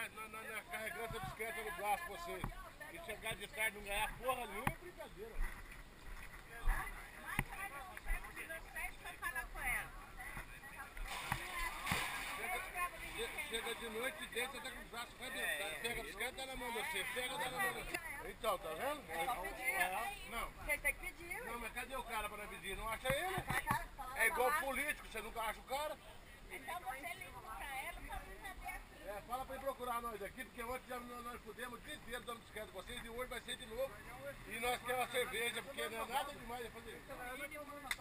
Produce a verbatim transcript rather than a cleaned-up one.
nós, nós, nós, nós carregando essa bicicleta no braço pra vocês. E chegar de tarde e não ganhar porra nenhuma é brincadeira. Chega, chega de noite e deita até com os braços arrebentados. Pega a bicicleta na mão de você, pega na mão de você. Então, tá vendo? É só pedir. Não. Vocês têm que pedir. Não, mas cadê o cara pra nós pedir? Não acha ele? É igual político, você nunca acha o cara? Então você liga pra ela pra mim saber. É, fala pra ele procurar nós aqui, porque ontem já nós, nós pudemos o dia inteiro dando bicicleta com vocês e hoje vai ser de novo. E nós queremos uma cerveja, porque não é nada demais de fazer isso.